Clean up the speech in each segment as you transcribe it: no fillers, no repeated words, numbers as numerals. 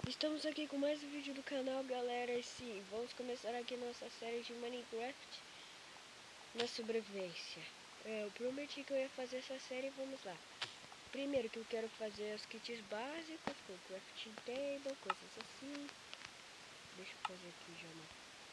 Estamos aqui com mais um vídeo do canal, galera. E sim, vamos começar aqui nossa série de Minecraft na sobrevivência. Eu prometi que eu ia fazer essa série, vamos lá. Primeiro que eu quero fazer as kits básicas, com crafting table, coisas assim. Deixa eu fazer aqui já uma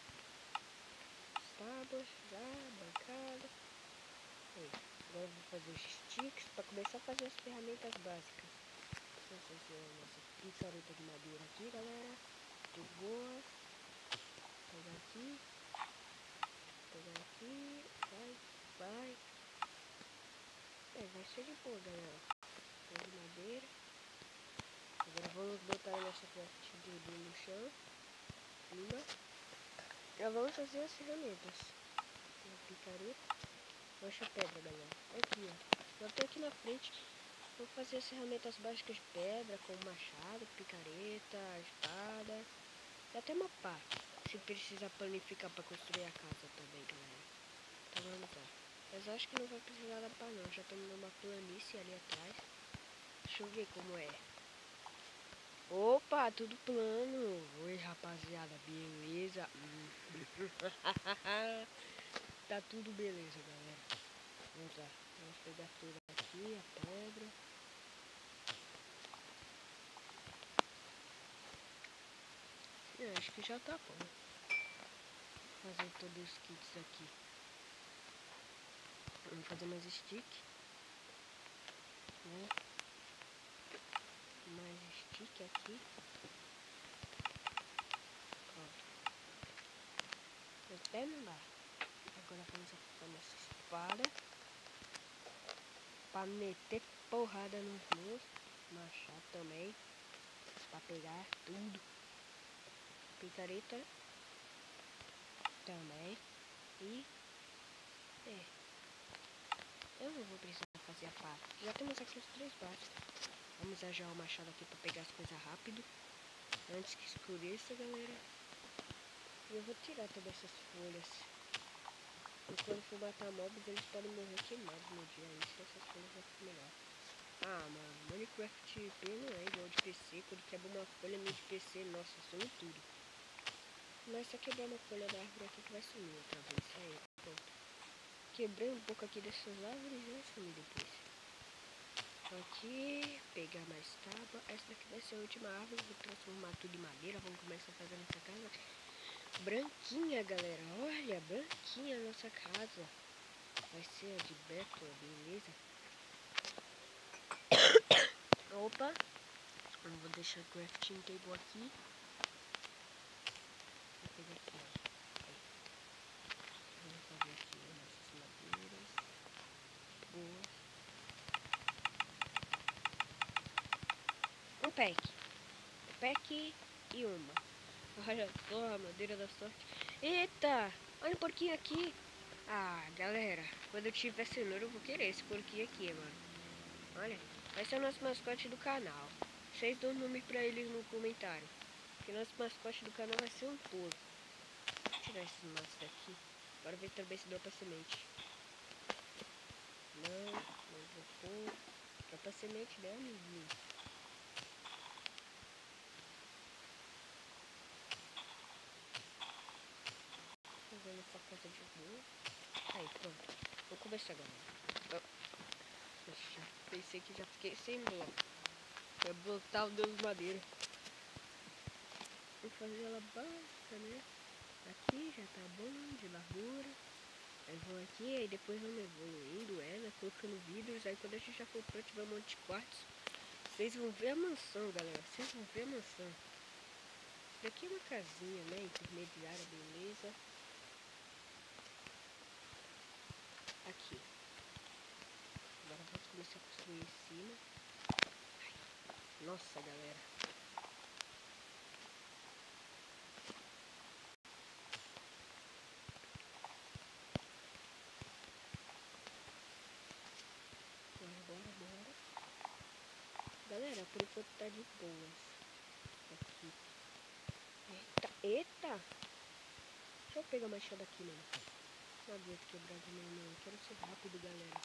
tábuas, já, bancada. Aí, agora eu vou fazer os sticks para começar a fazer as ferramentas básicas. Vou fazer a nossa picareta de madeira aqui, galera. De boa. Pegar aqui, vai. Vai ser de boa, galera. Pé de madeira. Agora vamos botar a nossa crafting table no chão. Já vamos fazer as ferramentas. Uma picareta. Mancha pedra, galera. Aqui, ó. Eu tô aqui na frente. Vou fazer as ferramentas básicas de pedra, como machado, picareta, espada. E até uma pá. Se precisar planificar para construir a casa também, galera. Então vamos lá. Mas acho que não vai precisar da pá não. Já estamos numa planície ali atrás. Deixa eu ver como é. Opa, tudo plano. Oi, rapaziada. Beleza? Tá tudo beleza, galera. Vamos lá. Vamos pegar tudo aqui, a pedra. Acho que já tá bom. Fazer todos os kits aqui. Vamos fazer mais stick. Né? Mais stick aqui. Pronto. Até não dá. Agora vamos aplicar nossa espada. Pra meter porrada nos meus. Machado também. Pra pegar tudo. Picareta. Também. E... eu não vou precisar fazer a pá. Já temos aqui os 3 bases. Vamos usar já o machado aqui pra pegar as coisas rápido. Antes que escureça, galera. E eu vou tirar todas essas folhas. E quando for matar mobs, eles podem morrer queimados no dia. Aí se essas folhas vão ficar melhor. Ah, mano, Minecraft P não é igual de PC. Quando quebra uma folha no de PC, nossa, some tudo. Mas só quebrar uma folha da árvore aqui que vai sumir outra vez. Aí, pronto. Quebrei um pouco aqui dessas árvores e vai sumir depois. Aqui, pegar mais tábua. Essa daqui vai ser a última árvore. Vou transformar tudo em madeira. Vamos começar a fazer nossa casa branquinha, galera. Olha, branquinha a nossa casa. Vai ser a de Beto, beleza? Opa. Eu vou deixar o crafting table aqui. Vou pegar aqui, ó. Vamos fazer aqui nossas madeiras. Boa. Um pack e uma. Olha só a madeira da sorte. Eita! Olha um porquinho aqui. Ah, galera, quando eu tiver cenoura eu vou querer esse porquinho aqui, mano. Olha, vai ser o nosso mascote do canal. Vocês dão nome pra eles no comentário. Que nosso mascote do canal vai ser um porco. Vou tirar esses maços daqui. Agora ver também se dá pra semente. Não vou pôr. Dá pra semente, né, amiguinho? Fazendo essa casa de boa. Aí, pronto. Vou começar agora. Poxa, pensei que já fiquei sem bloco. Vou botar o Deus madeira. Vou fazer ela básica, né? Aqui já tá bom de largura. Aí vou aqui, aí depois vamos evoluindo ela, colocando vidros. Aí quando a gente já for pronto, tiver um monte de quartos. Vocês vão ver a mansão, galera. Vocês vão ver a mansão. Isso daqui é uma casinha, né? Intermediária, beleza. Aqui. Agora vamos começar a construir em cima. Ai, nossa, galera. Bora. Galera, por enquanto tá de boas. Aqui. Eita! Deixa eu pegar a machada aqui, mano. Não aguento quebrar de mim, não. Quero ser rápido, galera.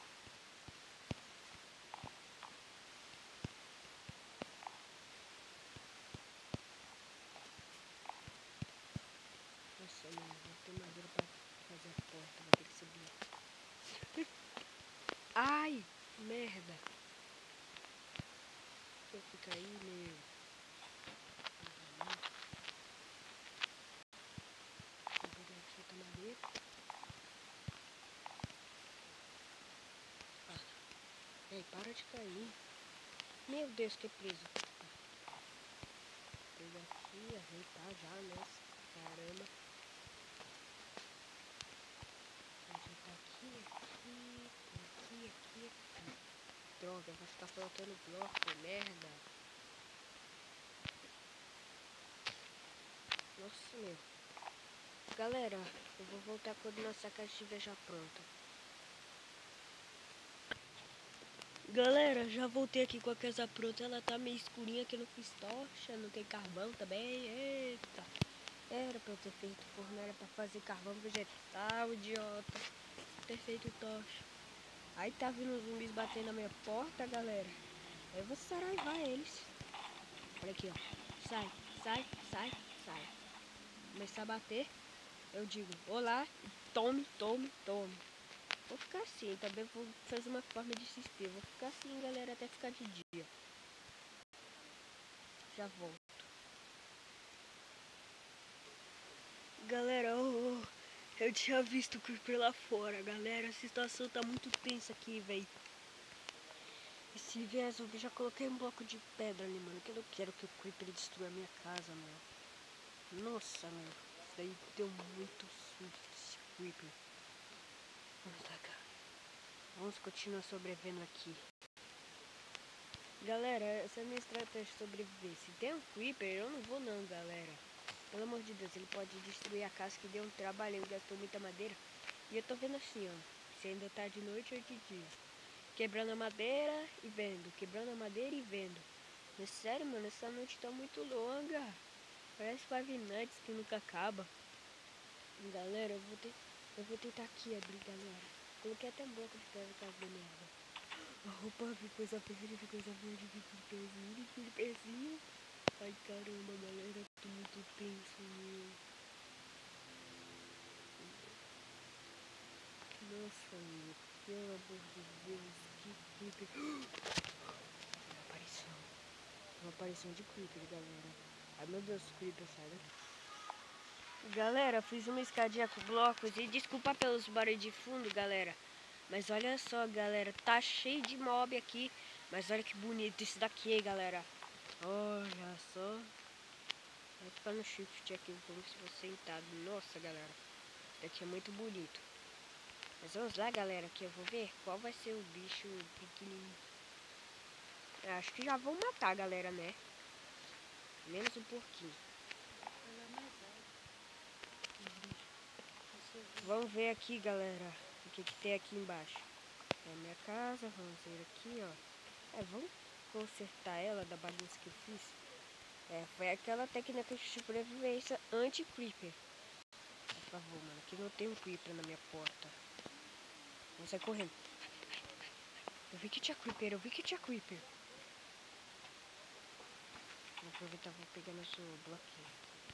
Ai, merda. Eu fico aí, meu. Vou pegar aqui outra madeira. Ei, para de cair. Meu Deus, que preso. Vou pegar aqui, ajeitar já, né? Caramba. Vou ajeitar aqui. Droga, vai ficar faltando bloco, merda. Nossa, meu. Galera, eu vou voltar quando nossa casa estiver já pronta. Galera, já voltei aqui com a casa pronta. Ela tá meio escurinha, que eu não fiz tocha, não tem carvão também. Eita. Era pra eu ter feito forno, era pra fazer carvão vegetal, idiota. Ter feito tocha. Aí tá vindo os zumbis batendo na minha porta, galera. Aí eu vou saraivar eles. Olha aqui, ó. Sai, sai, sai, sai. Começar a bater, eu digo, olá, tome, tome, tome. Vou ficar assim, também vou fazer uma forma de sistema. Vou ficar assim, galera, até ficar de dia. Já volto. Galera, eu tinha visto o Creeper lá fora, galera. A situação tá muito tensa aqui, velho. Esse viés, eu já coloquei um bloco de pedra ali, mano. Que eu não quero que o Creeper destrua a minha casa, mano. Nossa, mano. Isso daí deu muito susto, esse Creeper. Vamos lá, cara. Vamos continuar sobrevivendo aqui. Galera, essa é a minha estratégia de sobreviver. Se tem um Creeper, eu não vou não, galera. Pelo amor de Deus, ele pode destruir a casa que deu um trabalho, ele gastou muita madeira. E eu tô vendo assim, ó. Se ainda tá de noite ou de dia. Quebrando a madeira e vendo. Quebrando a madeira e vendo. Mas sério, mano, essa noite tá muito longa. Parece Five Nights que nunca acaba. Galera, eu vou tentar aqui abrir, galera. Coloquei até um bloco de pedra por causa da merda. A roupa, vi coisa verde, vi pezinho. Ai, caramba, galera, tô muito tenso, meu. Nossa, meu, pelo amor de Deus, que creeper. Uma aparição de creeper, galera. Ai, meu Deus, creeper, sai daqui. Galera, fiz uma escadinha com blocos e desculpa pelos barulhos de fundo, galera. Mas olha só, galera, tá cheio de mob aqui. Mas olha que bonito isso daqui, galera. Olha só. Vai ficar no shift aqui como se fosse sentado. Nossa, galera. Isso daqui é muito bonito. Mas vamos lá, galera, que eu vou ver qual vai ser o bicho pequenininho. Eu acho que já vou matar, galera, né? Menos um porquinho. Vamos ver aqui, galera, o que tem aqui embaixo. É a minha casa, vamos ver aqui, ó. Vamos consertar ela da bagunça que eu fiz. Foi aquela técnica de sobrevivência anti-creeper. Por favor, mano, aqui não tem um creeper na minha porta. Vamos sair correndo. Eu vi que tinha creeper, Vou aproveitar, vou pegar nosso bloquinho.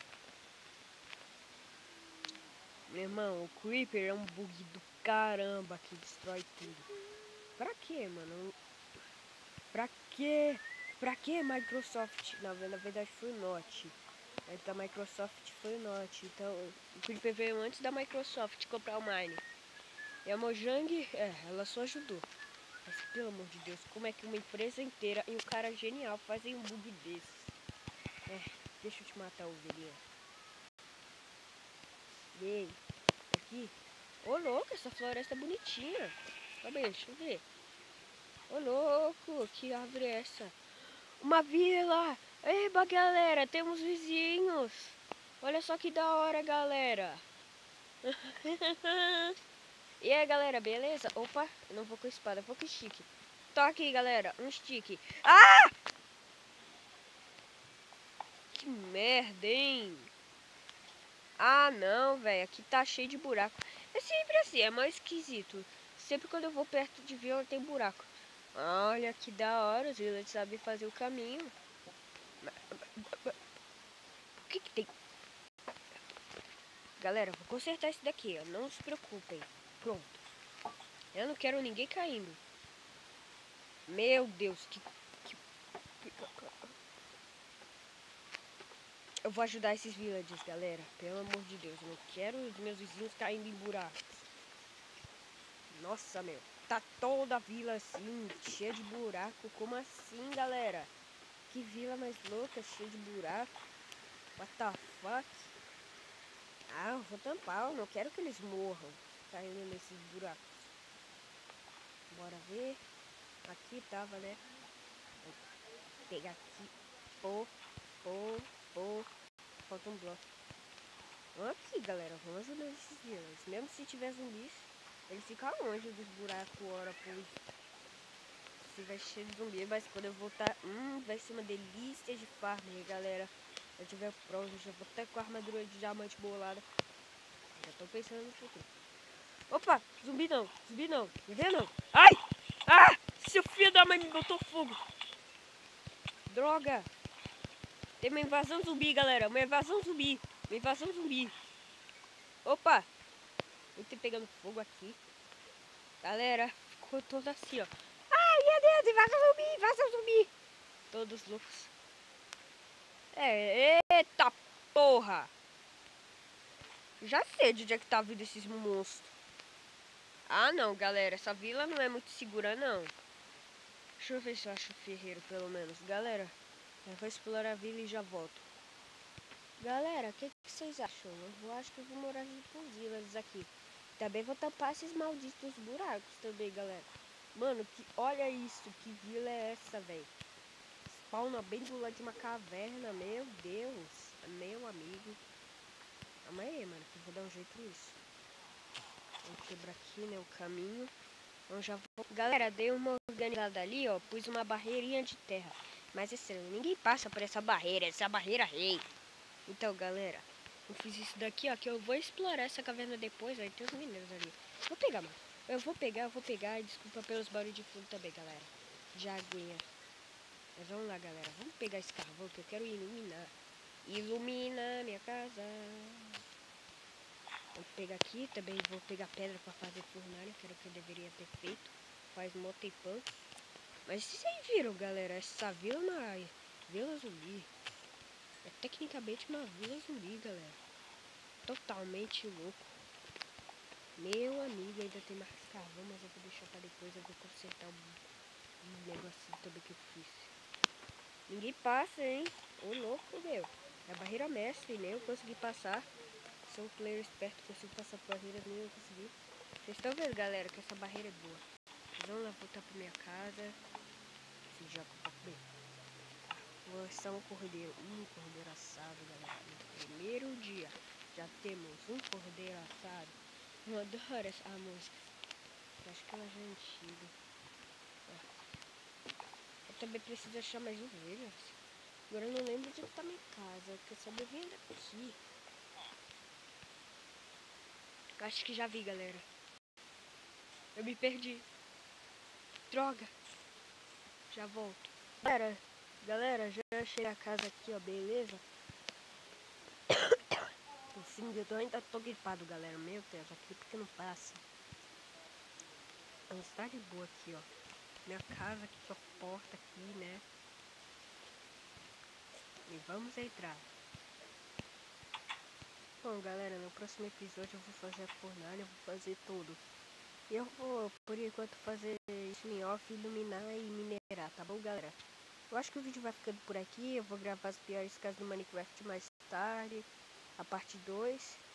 Meu irmão, o creeper é um bug do caramba que destrói tudo. Pra quê, mano? Pra quê? Pra que Microsoft? Na verdade foi o Note. Da Microsoft foi o Note. Então o Creeper veio antes da Microsoft comprar o Mine. E a Mojang, ela só ajudou. Mas pelo amor de Deus, como é que uma empresa inteira e um cara genial fazem um bug desses? Deixa eu te matar, ovelhinha. Ei, aqui. Ô louco, essa floresta é bonitinha. Calma aí, deixa eu ver. Ô louco, que árvore é essa? Uma vila! Eba, galera, temos vizinhos! Olha só que da hora, galera! E aí, galera, beleza? Opa, eu não vou com espada, eu vou com stick. Tô aqui, galera, um stick. Ah! Que merda, hein? Ah, não, velho, aqui tá cheio de buraco. É sempre assim, é mais esquisito. Sempre quando eu vou perto de vila tem buraco. Olha que da hora, os villages sabem fazer o caminho. O que que tem? Galera, vou consertar isso daqui, ó. Não se preocupem. Pronto. Eu não quero ninguém caindo. Meu Deus, Eu vou ajudar esses villagers, galera. Pelo amor de Deus, eu não quero os meus vizinhos caindo em buracos. Nossa, meu. Tá toda a vila assim, cheia de buraco. Como assim, galera? Que vila mais louca, cheia de buraco. What the fuck? Ah, eu vou tampar. Eu não quero que eles morram caindo nesses buracos. Bora ver. Aqui tava, né? Vou pegar aqui. Pô. Falta um bloco. Vamos aqui, galera. Vamos ajudar esses villas. Mesmo se tiver zumbis, ele fica longe dos buracos, ora, pois. Se vai cheio de zumbi, mas quando eu voltar, vai ser uma delícia de farm, galera. Se eu tiver pronto, já vou até com a armadura de diamante bolada. Já tô pensando no futuro. Opa, zumbi não, tá vendo? Ai! Ah! Seu filho da mãe me botou fogo. Droga! Tem uma invasão zumbi, galera. Uma invasão zumbi. Opa! Eu tô pegando fogo aqui. Galera, ficou todo assim, ó. Ai, meu Deus, invasão zumbi. Todos loucos. Eita porra. Já sei de onde é que tá vindo esses monstros. Ah, não, galera. Essa vila não é muito segura, não. Deixa eu ver se eu acho o ferreiro, pelo menos. Galera, eu vou explorar a vila e já volto. Galera, o que vocês acham? Eu acho que eu vou morar junto com os vilas aqui. Também vou tampar esses malditos buracos também, galera. Mano, olha isso. Que vila é essa, velho? Spawna bem do lado de uma caverna. Meu Deus. Meu amigo. Calma aí, mano, que eu vou dar um jeito nisso. Vou quebrar aqui, né, o caminho. Eu já vou... Galera, dei uma organizada ali, ó. Pus uma barreirinha de terra. Mas é sério, ninguém passa por essa barreira rei. Então, galera, eu fiz isso daqui, ó, que eu vou explorar essa caverna depois. Aí tem os mineiros ali. Vou pegar, mano. Eu vou pegar. E desculpa pelos barulhos de fundo também, galera. De aguinha. Mas vamos lá, galera. Vamos pegar esse carvão que eu quero iluminar. Ilumina minha casa. Vou pegar aqui, também vou pegar pedra pra fazer fornalha, que era o que eu deveria ter feito. Faz mó tempão. Mas vocês viram, galera, essa vila na Vila Zumbi. É tecnicamente uma vila zumbi, galera. Totalmente louco. Meu amigo, ainda tem mais carvão, mas eu vou deixar pra depois. Eu vou consertar um negocinho também que eu fiz. Ninguém passa, hein? Ô louco, meu. É a barreira mestre, nem eu consegui passar. Sou um player esperto, consigo passar por barreiras, nem eu consegui. Vocês estão vendo, galera, que essa barreira é boa. Vamos lá voltar pra minha casa. Esse já tá bem. Vou assar um cordeiro assado, galera. No primeiro dia já temos um cordeiro assado. Eu adoro essa música. Acho que ela já é antiga. Eu também preciso achar mais ovelhas. Agora eu não lembro de onde tá minha casa, porque eu só devia daqui. Acho que já vi, galera. Eu me perdi. Droga. Já volto. Galera, já achei a casa aqui, ó, beleza? Sim, eu ainda tô gripado, galera. Meu Deus, aqui porque não passa. Vamos estar de boa aqui, ó. Minha casa aqui, sua porta aqui, né? E vamos entrar. Bom, galera, no próximo episódio eu vou fazer a fornalha, eu vou fazer tudo. E eu vou, por enquanto, fazer spin-off, iluminar e minerar, tá bom, galera? Eu acho que o vídeo vai ficando por aqui. Eu vou gravar as piores casas do Minecraft mais tarde, a parte 2.